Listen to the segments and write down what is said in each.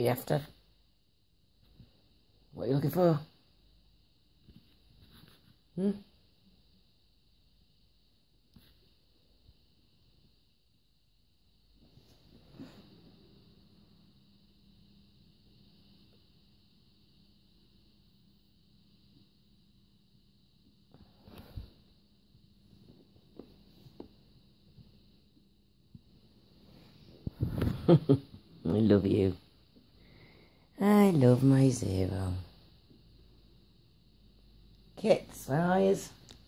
are you after? What are you looking for? Hmm? I love you. I love my Zero. Kits, where are you?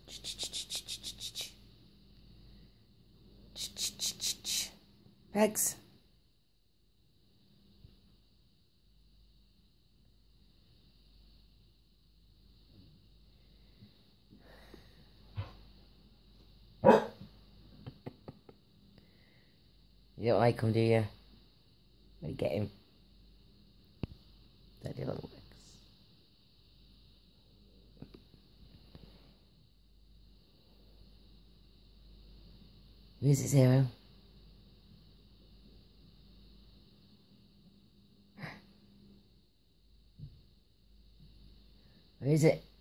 Pegs. You don't like him, do you? Let me get him. That didn't work. Where's it, Zero? Where is it?